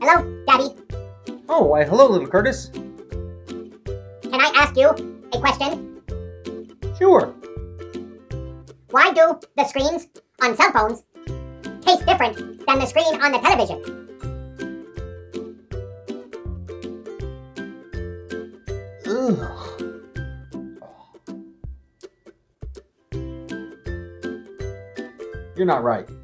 Hello, Daddy. Oh, why hello, little Curtis. Can I ask you a question? Sure. Why do the screens on cell phones taste different than the screen on the television? Ugh. You're not right.